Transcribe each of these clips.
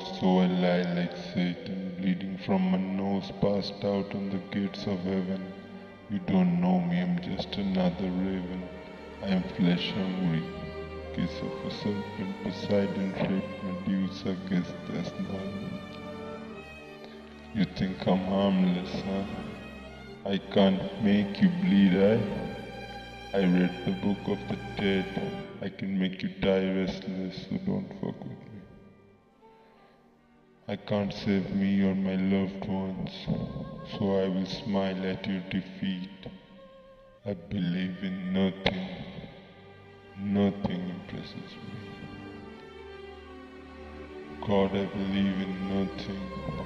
so I lie like Satan, bleeding from my nose, passed out on the gates of heaven. You don't know me, I'm just another raven. I am flesh hungry, kiss of a serpent, Poseidon raped Medusa, guess there's none. You think I'm harmless, huh? I can't make you bleed, I read the book of the dead. I can make you die restless, so don't fuck with me. I can't save me or my loved ones, so I will smile at your defeat. I believe in nothing. Nothing impresses me. God, I believe in nothing.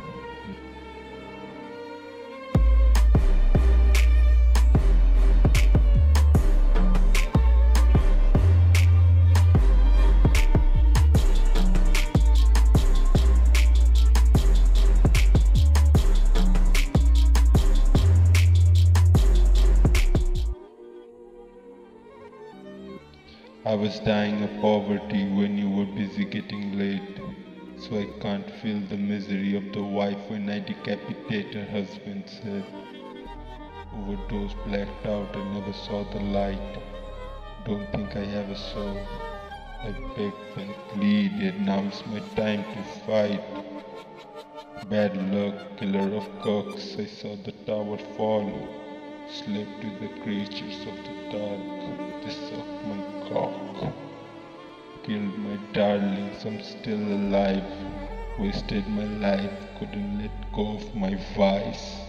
I was dying of poverty when you were busy getting laid, so I can't feel the misery of the wife when I decapitate her husband's head. Overdose, blacked out, I never saw the light. Don't think I have a soul. I begged and pleaded, now it's my time to fight. Bad luck, killer of cocks, I saw the tower fall. Slept with the creatures of the dark, they sucked my cock. Killed my darlings, I'm still alive. Wasted my life, couldn't let go of my vice.